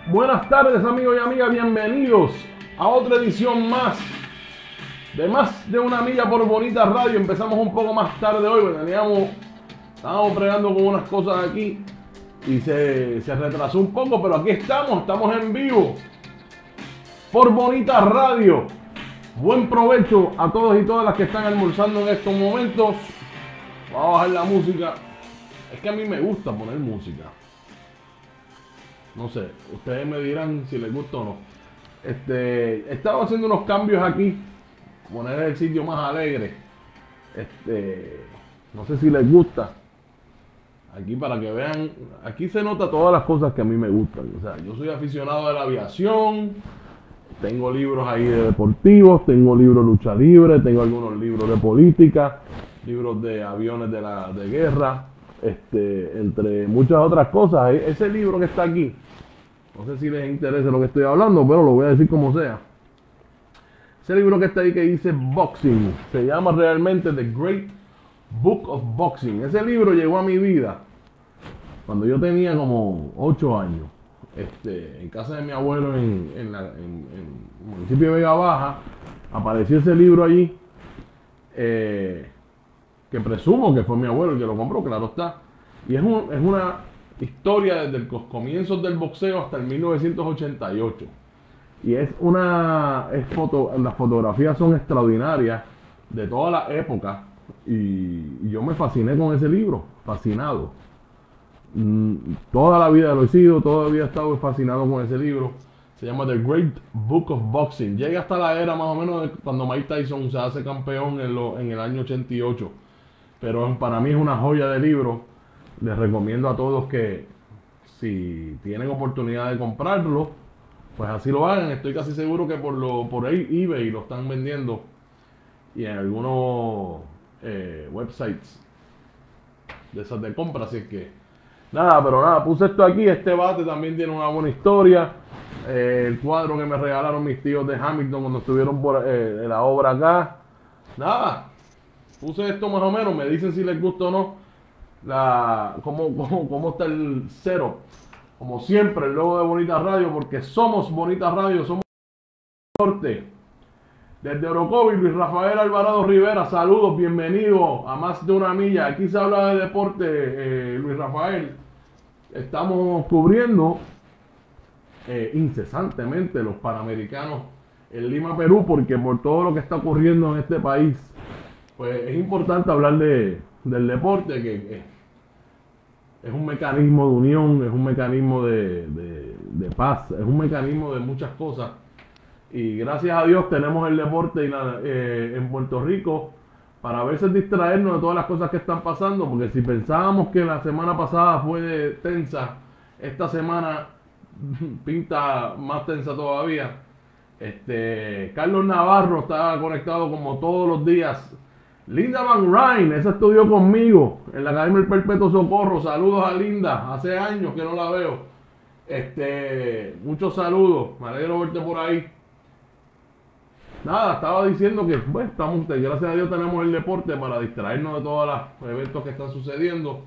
Buenas tardes, amigos y amigas, bienvenidos a otra edición más de una milla por Bonita Radio. Empezamos un poco más tarde hoy, porque estábamos bregando con unas cosas aquí y se retrasó un poco, pero aquí estamos en vivo por Bonita Radio. Buen provecho a todos y todas las que están almorzando en estos momentos. Vamos a bajar la música. Es que a mí me gusta poner música. No sé, ustedes me dirán si les gusta o no. Estaba haciendo unos cambios aquí, poner el sitio más alegre. No sé si les gusta. Aquí para que vean, aquí se nota todas las cosas que a mí me gustan. O sea, yo soy aficionado de la aviación, tengo libros ahí de deportivos, tengo libros de lucha libre, tengo algunos libros de política, libros de aviones de guerra. Entre muchas otras cosas. Ese libro que está aquí, no sé si les interesa lo que estoy hablando, pero lo voy a decir como sea. Ese libro que está ahí que dice Boxing, se llama realmente The Great Book of Boxing. Ese libro llegó a mi vida cuando yo tenía como 8 años. En casa de mi abuelo en el municipio de Vega Baja, apareció ese libro allí. Que presumo que fue mi abuelo el que lo compró, claro está. Y es una historia desde los comienzos del boxeo hasta el 1988. Y las fotografías son extraordinarias de toda la época. Y yo me fasciné con ese libro, fascinado. Toda la vida lo he sido, todavía he estado fascinado con ese libro. Se llama The Great Book of Boxing. Llega hasta la era más o menos de cuando Mike Tyson se hace campeón en el año 88. Pero para mí es una joya de libro. Les recomiendo a todos que si tienen oportunidad de comprarlo, pues así lo hagan. Estoy casi seguro que por ahí eBay lo están vendiendo y en algunos websites de esas de compra. Así que nada, puse esto aquí. Este bate también tiene una buena historia. El cuadro que me regalaron mis tíos de Hamilton cuando estuvieron por la obra acá. Nada. Puse esto más o menos, me dicen si les gusta o no. Cómo está el setup. Como siempre, el logo de Bonita Radio, porque somos Bonita Radio, somos norte. Desde Orocovi, Luis Rafael Alvarado Rivera, saludos, bienvenido a Más de una Milla. Aquí se habla de deporte, Luis Rafael. Estamos cubriendo incesantemente los Panamericanos en Lima, Perú, porque por todo lo que está ocurriendo en este país, pues es importante hablar del deporte, que es un mecanismo de unión, es un mecanismo de paz, es un mecanismo de muchas cosas. Y gracias a Dios tenemos el deporte en Puerto Rico para a veces distraernos de todas las cosas que están pasando, porque si pensábamos que la semana pasada fue tensa, esta semana pinta más tensa todavía. Carlos Navarro está conectado como todos los días. Linda Van Ryn, esa estudió conmigo en la Academia del Perpetuo Socorro. Saludos a Linda, hace años que no la veo. Muchos saludos, me alegro verte por ahí. Nada, estaba diciendo que bueno, gracias a Dios tenemos el deporte para distraernos de todos los eventos que están sucediendo.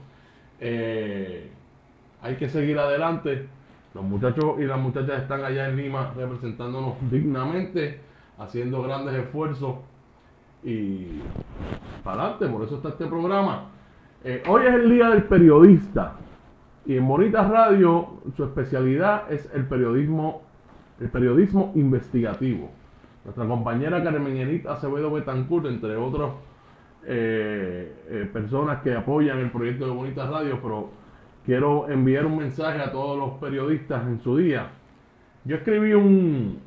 Hay que seguir adelante. Los muchachos y las muchachas están allá en Lima representándonos dignamente, haciendo grandes esfuerzos. Y para adelante, por eso está este programa. Hoy es el Día del Periodista y en Bonita Radio su especialidad es el periodismo investigativo. Nuestra compañera Carmen Enit Acevedo Betancourt, entre otras personas que apoyan el proyecto de Bonita Radio, pero quiero enviar un mensaje a todos los periodistas en su día. Yo escribí un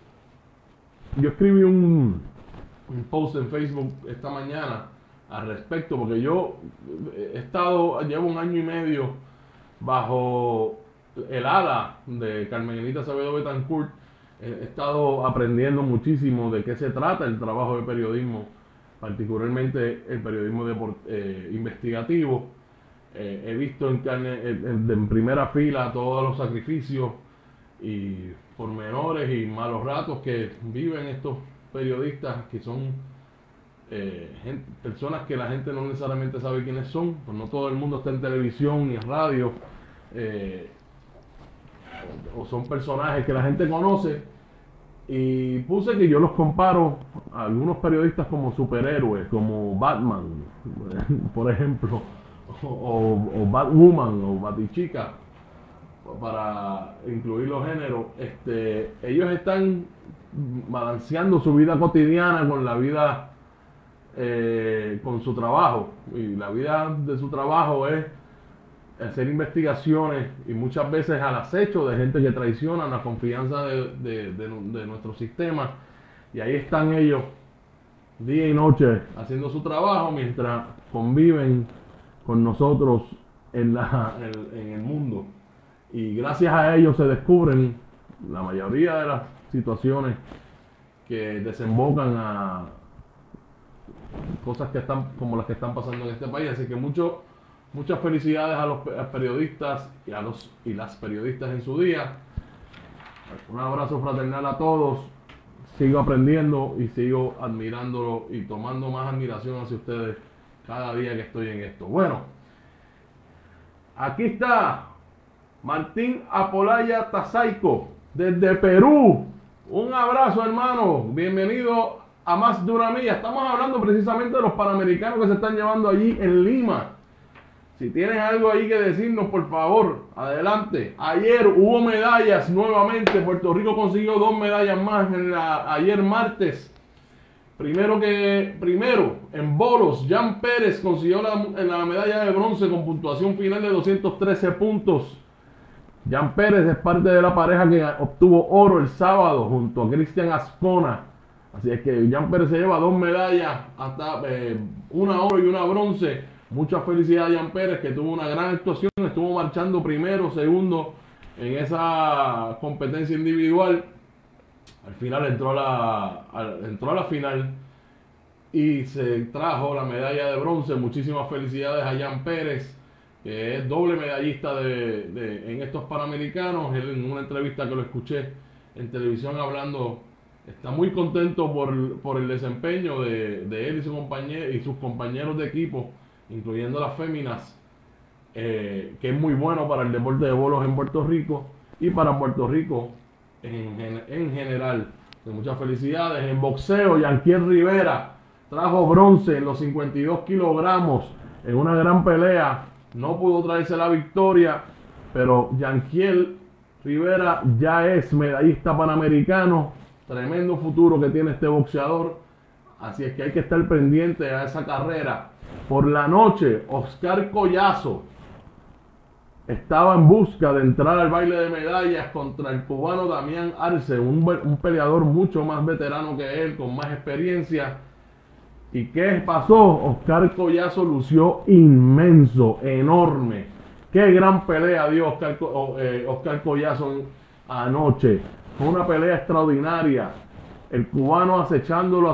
post en Facebook esta mañana al respecto, porque yo llevo 1 año y medio bajo el ala de Carmen Enit Acevedo Betancourt. He estado aprendiendo muchísimo de qué se trata el trabajo de periodismo, particularmente el periodismo investigativo. He visto en primera fila todos los sacrificios y pormenores y malos ratos que viven estos periodistas, que son personas que la gente no necesariamente sabe quiénes son, pues no todo el mundo está en televisión ni en radio, o son personajes que la gente conoce, y puse que yo los comparo a algunos periodistas como superhéroes, como Batman, por ejemplo, o Batwoman o Batichica, para incluir los géneros. Ellos están balanceando su vida cotidiana con la vida, con su trabajo, y la vida de su trabajo es hacer investigaciones y muchas veces al acecho de gente que traiciona la confianza de nuestro sistema, y ahí están ellos día y noche haciendo su trabajo mientras conviven con nosotros en el mundo, y gracias a ellos se descubren la mayoría de las situaciones que desembocan a cosas que están como las que están pasando en este país. Así que muchas felicidades a los periodistas y las periodistas en su día. Un abrazo fraternal a todos. Sigo aprendiendo y sigo admirándolo y tomando más admiración hacia ustedes cada día que estoy en esto. Bueno, aquí está Martín Apolaya Tazaico desde Perú. Un abrazo, hermano. Bienvenido a Más de una Milla. Estamos hablando precisamente de los Panamericanos que se están llevando allí en Lima. Si tienen algo ahí que decirnos, por favor, adelante. Ayer hubo medallas nuevamente. Puerto Rico consiguió 2 medallas más ayer martes. Primero, en bolos, Jan Pérez consiguió la medalla de bronce con puntuación final de 213 puntos. Jan Pérez es parte de la pareja que obtuvo oro el sábado junto a Cristian Ascona. Así es que Jan Pérez se lleva 2 medallas, hasta una oro y una bronce. Mucha felicidad a Jan Pérez, que tuvo una gran actuación, estuvo marchando primero, segundo en esa competencia individual. Al final entró a la final y se trajo la medalla de bronce. Muchísimas felicidades a Jan Pérez, que es doble medallista en estos Panamericanos. Él, en una entrevista que lo escuché en televisión hablando, está muy contento por el desempeño de él y sus compañeros de equipo, incluyendo las féminas, que es muy bueno para el deporte de bolos en Puerto Rico y para Puerto Rico en general. Muchas felicidades. En boxeo, Yanquiel Rivera trajo bronce en los 52 kilogramos en una gran pelea. No pudo traerse la victoria, pero Yanquiel Rivera ya es medallista panamericano. Tremendo futuro que tiene este boxeador. Así es que hay que estar pendiente a esa carrera. Por la noche, Oscar Collazo estaba en busca de entrar al baile de medallas contra el cubano Damián Arce, un peleador mucho más veterano que él, con más experiencia. ¿Y qué pasó? Oscar Collazo lució inmenso, enorme. Qué gran pelea dio Oscar Collazo anoche. Fue una pelea extraordinaria. El cubano acechándolo.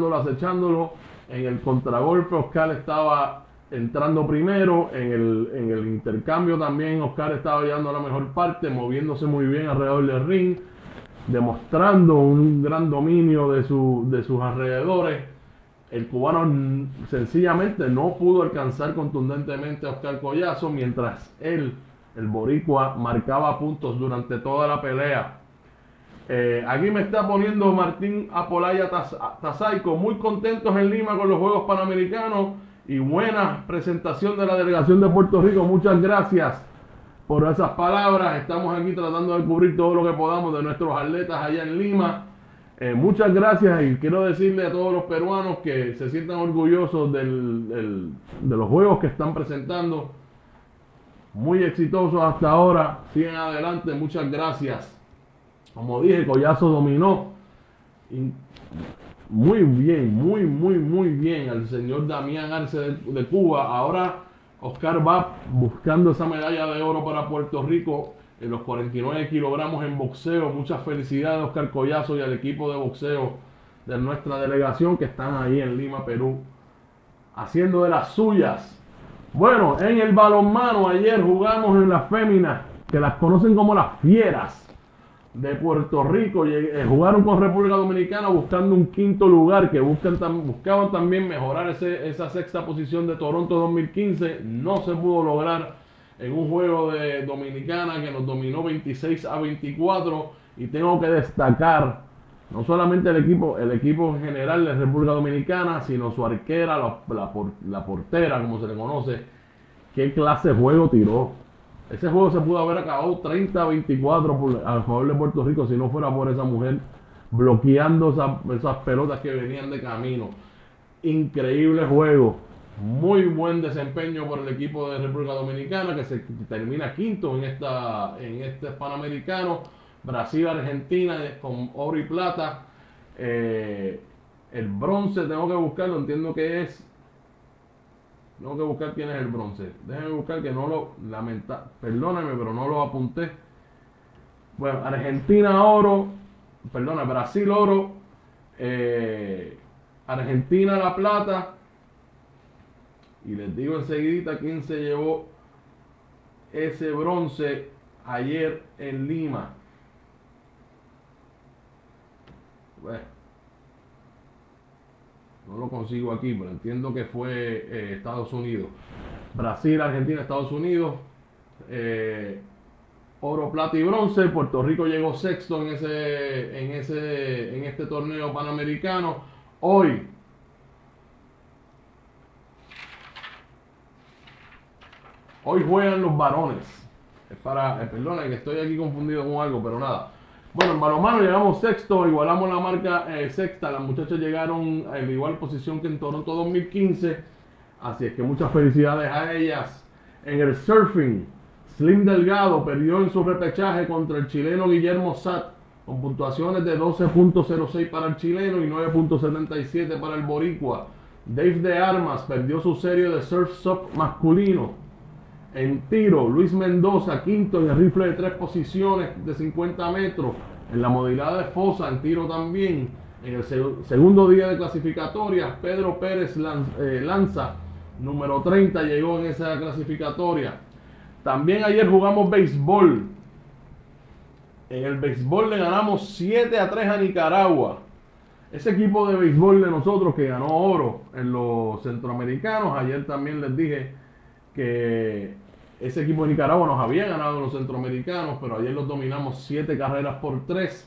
En el contragolpe Oscar estaba entrando primero. En el intercambio también Oscar estaba llevando a la mejor parte, moviéndose muy bien alrededor del ring, demostrando un gran dominio de sus alrededores. El cubano sencillamente no pudo alcanzar contundentemente a Oscar Collazo, mientras el boricua, marcaba puntos durante toda la pelea. Aquí me está poniendo Martín Apolaya Tazaico, muy contentos en Lima con los Juegos Panamericanos y buena presentación de la delegación de Puerto Rico. Muchas gracias por esas palabras. Estamos aquí tratando de cubrir todo lo que podamos de nuestros atletas allá en Lima. Muchas gracias, y quiero decirle a todos los peruanos que se sientan orgullosos de los juegos que están presentando. Muy exitosos hasta ahora. Sigan adelante. Muchas gracias. Como dije, Collazo dominó muy bien, muy bien al señor Damián Arce de Cuba. Ahora Oscar va buscando esa medalla de oro para Puerto Rico en los 49 kilogramos en boxeo. Muchas felicidades a Oscar Collazo y al equipo de boxeo de nuestra delegación que están ahí en Lima, Perú, haciendo de las suyas. Bueno, en el balonmano ayer jugamos en las féminas, que las conocen como las Fieras de Puerto Rico. Jugaron con República Dominicana buscando un quinto lugar, que buscaban también mejorar esa sexta posición de Toronto 2015. No se pudo lograr en un juego de Dominicana que nos dominó 26-24, y tengo que destacar no solamente el equipo en general de República Dominicana, sino su arquera, la portera, como se le conoce. ¿Qué clase de juego tiró? Ese juego se pudo haber acabado 30-24 al favor de Puerto Rico si no fuera por esa mujer bloqueando esas pelotas que venían de camino. Increíble juego. Muy buen desempeño por el equipo de República Dominicana, que se termina quinto en este Panamericano. Brasil, Argentina con oro y plata. El bronce tengo que buscarlo, entiendo que es. Tengo que buscar quién es el bronce. Déjenme buscar, que no lo perdóname, pero no lo apunté. Bueno, Argentina oro, perdona, Brasil oro, Argentina la plata, y les digo enseguida quién se llevó ese bronce ayer en Lima. Bueno, no lo consigo aquí, pero entiendo que fue Estados Unidos. Brasil, Argentina, Estados Unidos. Oro, plata y bronce. Puerto Rico llegó sexto en este torneo panamericano. Hoy juegan los varones. Perdona que estoy aquí confundido con algo, pero nada. Bueno, en balonmano llegamos sexto, igualamos la marca sexta. Las muchachas llegaron en igual posición que en Toronto 2015. Así es que muchas felicidades a ellas. En el surfing, Slim Delgado perdió en su repechaje contra el chileno Guillermo Satt, con puntuaciones de 12.06 para el chileno y 9.77 para el boricua. Dave de Armas perdió su serie de surf sub masculino. En tiro, Luis Mendoza, quinto en el rifle de 3 posiciones de 50 metros. En la modalidad de fosa, en tiro también. En el segundo día de clasificatoria, Pedro Pérez Lanza, número 30, llegó en esa clasificatoria. También ayer jugamos béisbol. En el béisbol le ganamos 7-3 a Nicaragua. Ese equipo de béisbol de nosotros que ganó oro en los centroamericanos, ayer también les dije que ese equipo de Nicaragua nos había ganado en los centroamericanos, pero ayer los dominamos 7 carreras por 3.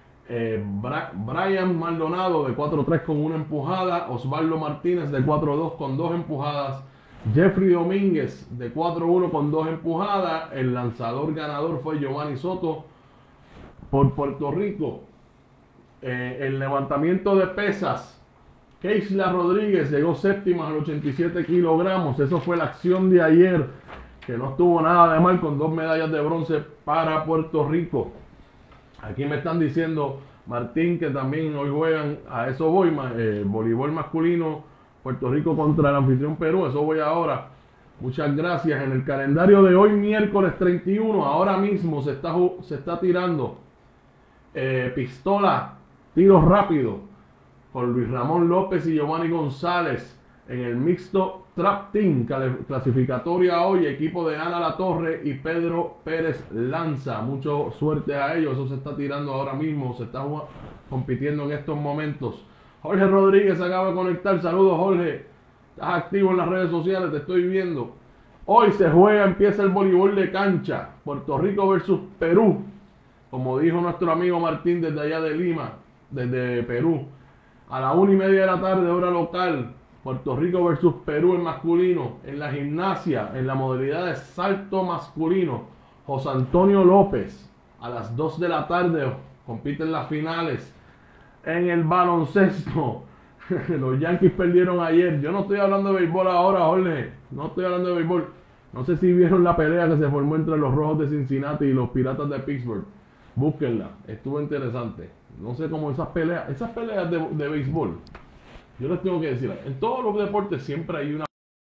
Brian Maldonado de 4-3 con 1 empujada, Osvaldo Martínez de 4-2 con 2 empujadas, Jeffrey Domínguez de 4-1 con 2 empujadas. El lanzador ganador fue Giovanni Soto por Puerto Rico. El levantamiento de pesas, Keisla Rodríguez llegó séptima a los 87 kilogramos. Eso fue la acción de ayer, que no estuvo nada de mal, con 2 medallas de bronce para Puerto Rico. Aquí me están diciendo, Martín, que también hoy juegan, a eso voy, voleibol masculino, Puerto Rico contra el anfitrión Perú, eso voy ahora. Muchas gracias. En el calendario de hoy, miércoles 31, ahora mismo se está tirando pistola, tiro rápido, con Luis Ramón López y Giovanni González en el mixto Trap Team, clasificatoria hoy, equipo de Ana Latorre y Pedro Pérez Lanza. Mucha suerte a ellos, eso se está tirando ahora mismo, se está compitiendo en estos momentos. Jorge Rodríguez acaba de conectar, saludos Jorge, estás activo en las redes sociales, te estoy viendo. Hoy empieza el voleibol de cancha, Puerto Rico versus Perú, como dijo nuestro amigo Martín desde allá de Lima, desde Perú. A la 1:30 de la tarde, hora local, Puerto Rico versus Perú en masculino. En la gimnasia, en la modalidad de salto masculino, José Antonio López. A las 2 de la tarde compiten las finales. En el baloncesto, los Yankees perdieron ayer. Yo no estoy hablando de béisbol ahora, Jorge. No estoy hablando de béisbol. No sé si vieron la pelea que se formó entre los Rojos de Cincinnati y los Piratas de Pittsburgh. Búsquenla, estuvo interesante. No sé cómo esas peleas de béisbol, yo les tengo que decir, en todos los deportes siempre hay una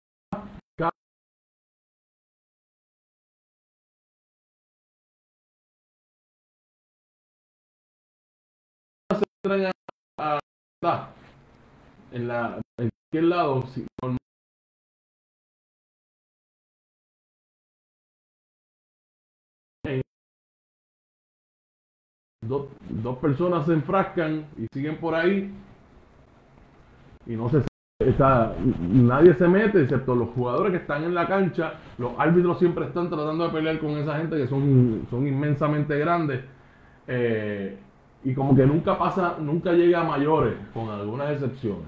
en cualquier lado, dos personas se enfrascan y siguen por ahí y no se nadie se mete, excepto los jugadores que están en la cancha. Los árbitros siempre están tratando de pelear con esa gente que son inmensamente grandes. Y como que nunca llega a mayores, con algunas excepciones.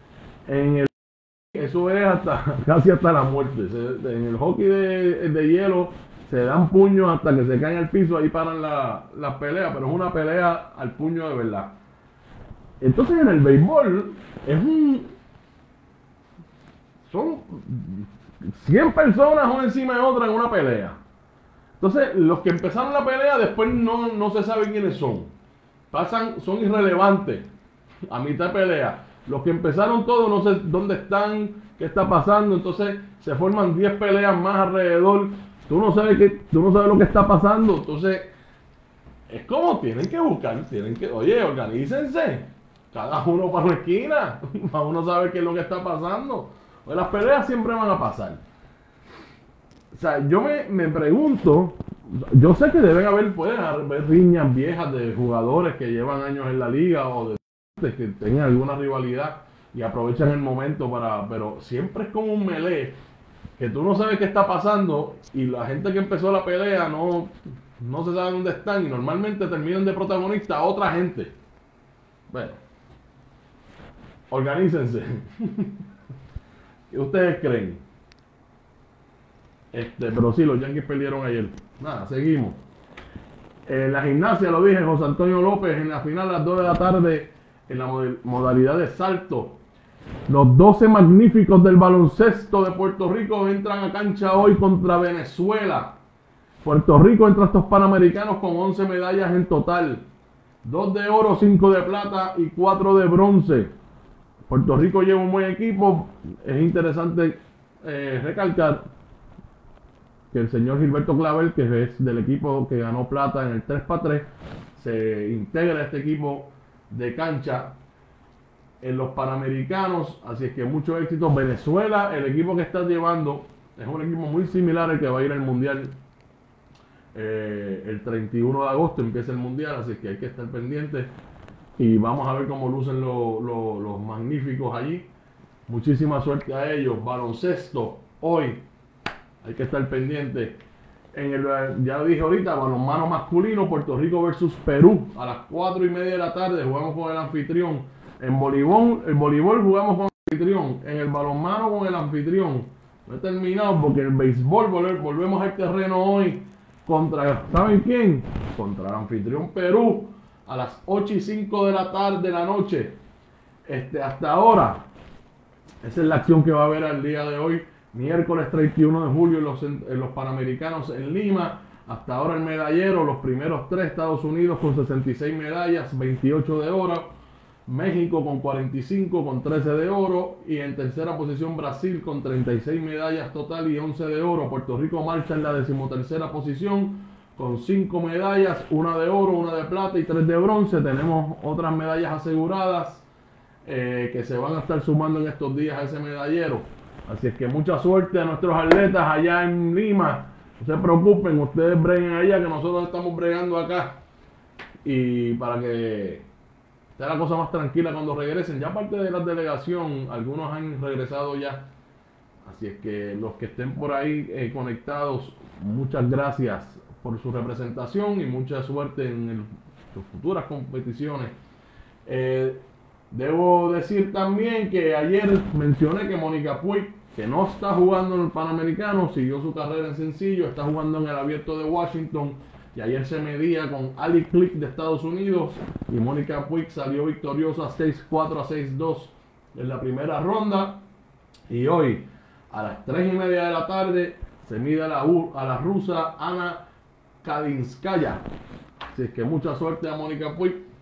Eso es casi hasta la muerte. En el hockey de hielo se dan puños hasta que se caen al piso, ahí paran las peleas, pero es una pelea al puño de verdad. Entonces en el béisbol son 100 personas una encima de otra en una pelea. Entonces los que empezaron la pelea después no se sabe quiénes son. Son irrelevantes a mitad de pelea. Los que empezaron todos no sé dónde están, qué está pasando. Entonces se forman 10 peleas más alrededor. Tú no sabes lo que está pasando. Entonces es como tienen que buscar, oye, organícense. Cada uno para una esquina, para uno saber qué es lo que está pasando. Pues las peleas siempre van a pasar. O sea, yo me pregunto, yo sé que deben haber riñas viejas de jugadores que llevan años en la liga o de que tengan alguna rivalidad y aprovechan el momento pero siempre es como un melee que tú no sabes qué está pasando y la gente que empezó la pelea no se sabe dónde están y normalmente terminan de protagonista a otra gente. Bueno, organícense. ¿Qué ustedes creen? Pero sí, los Yankees perdieron ayer. Nada, seguimos. En la gimnasia, lo dije, José Antonio López en la final a las 2 de la tarde en la modalidad de salto. Los 12 magníficos del baloncesto de Puerto Rico entran a cancha hoy contra Venezuela. Puerto Rico entra a estos Panamericanos con 11 medallas en total. 2 de oro, 5 de plata y 4 de bronce. Puerto Rico lleva un buen equipo. Es interesante recalcar que el señor Gilberto Clavel, que es del equipo que ganó plata en el 3x3, se integra a este equipo de cancha en los Panamericanos, así es que mucho éxito. Venezuela, el equipo que está llevando, es un equipo muy similar al que va a ir al Mundial. El 31 de agosto empieza el Mundial, así que hay que estar pendientes y vamos a ver cómo lucen los magníficos allí. Muchísima suerte a ellos. Baloncesto, hoy hay que estar pendiente. Ya lo dije ahorita, balonmano masculino, Puerto Rico versus Perú a las 4:30 de la tarde. Jugamos con el anfitrión. En voleibol jugamos con el anfitrión. En el balonmano con el anfitrión. No he terminado porque en el béisbol volvemos al terreno hoy contra, ¿saben quién? Contra el anfitrión Perú a las 8:05 de la tarde de la noche. Hasta ahora, esa es la acción que va a haber al día de hoy. Miércoles 31 de julio en los Panamericanos en Lima. Hasta ahora el medallero, los primeros 3, Estados Unidos con 66 medallas, 28 de oro. México con 45, con 13 de oro. Y en tercera posición Brasil con 36 medallas total y 11 de oro. Puerto Rico marcha en la 13ª posición con 5 medallas, 1 de oro, 1 de plata y 3 de bronce. Tenemos otras medallas aseguradas que se van a estar sumando en estos días a ese medallero. Así es que mucha suerte a nuestros atletas allá en Lima. No se preocupen, ustedes breguen allá que nosotros estamos bregando acá. Y para que esté la cosa más tranquila cuando regresen. Ya parte de la delegación, algunos han regresado ya. Así es que los que estén por ahí conectados, muchas gracias por su representación y mucha suerte en sus futuras competiciones. Debo decir también que ayer mencioné que Mónica Puig, que no está jugando en el Panamericano, siguió su carrera en sencillo, está jugando en el Abierto de Washington y ayer se medía con Ali Click de Estados Unidos y Mónica Puig salió victoriosa 6-4 a 6-2 en la primera ronda y hoy a las 3:30 de la tarde se mide a la rusa Ana Kadinskaya. Así es que mucha suerte a Mónica Puig.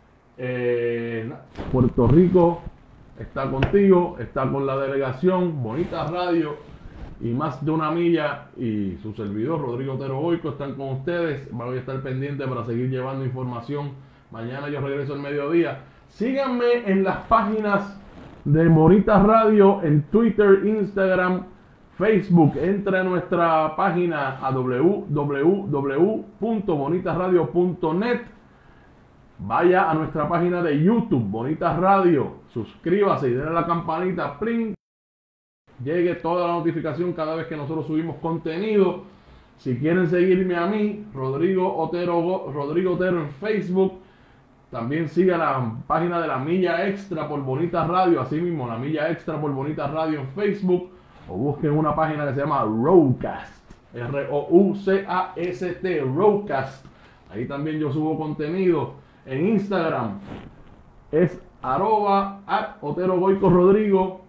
Puerto Rico está contigo, está con la delegación, Bonita Radio y Más de una Milla y su servidor Rodrigo Otero Boico están con ustedes. Voy a estar pendiente para seguir llevando información. Mañana yo regreso al mediodía. Síganme en las páginas de Bonita Radio en Twitter, Instagram, Facebook. Entre a nuestra página a www.bonitaradio.net. vaya a nuestra página de YouTube, Bonitas Radio, suscríbase y denle a la campanita, ¡pling! Llegue toda la notificación cada vez que nosotros subimos contenido. Si quieren seguirme a mí, Rodrigo Otero en Facebook. También siga la página de La Milla Extra por Bonitas Radio, así mismo, La Milla Extra por Bonitas Radio en Facebook. O busquen una página que se llama Roadcast, Roucast, Roadcast. Ahí también yo subo contenido. En Instagram es @OteroGoicoRodrigo,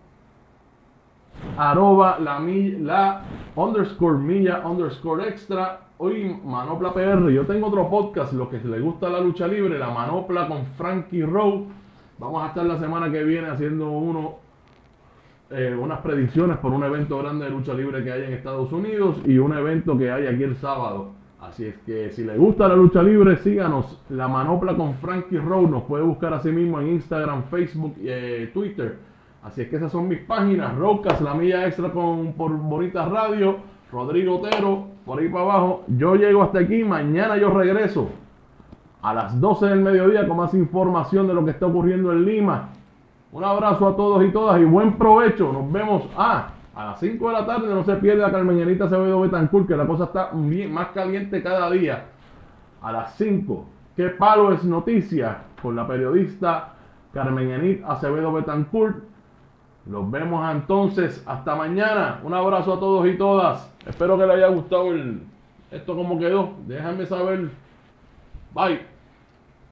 @la_milla_extra. Hoy Manopla PR, yo tengo otro podcast, los que les gusta la lucha libre, La Manopla con Frankie Rowe. Vamos a estar la semana que viene haciendo unas predicciones por un evento grande de lucha libre que hay en Estados Unidos y un evento que hay aquí el sábado. Así es que si les gusta la lucha libre, síganos, La Manopla con Frankie Rowe. Nos puede buscar así mismo en Instagram, Facebook y Twitter. Así es que esas son mis páginas, Roadcast, La Milla Extra por Bonitas Radio, Rodrigo Otero, por ahí para abajo. Yo llego hasta aquí, mañana yo regreso a las 12 del mediodía con más información de lo que está ocurriendo en Lima. Un abrazo a todos y todas y buen provecho. Nos vemos a las 5 de la tarde. No se pierda Carmenita Acevedo Betancourt, que la cosa está más caliente cada día. A las 5. ¿Qué palo es noticia? Con la periodista Carmenita Acevedo Betancourt. Los vemos entonces. Hasta mañana. Un abrazo a todos y todas. Espero que les haya gustado esto como quedó. Déjenme saber. Bye.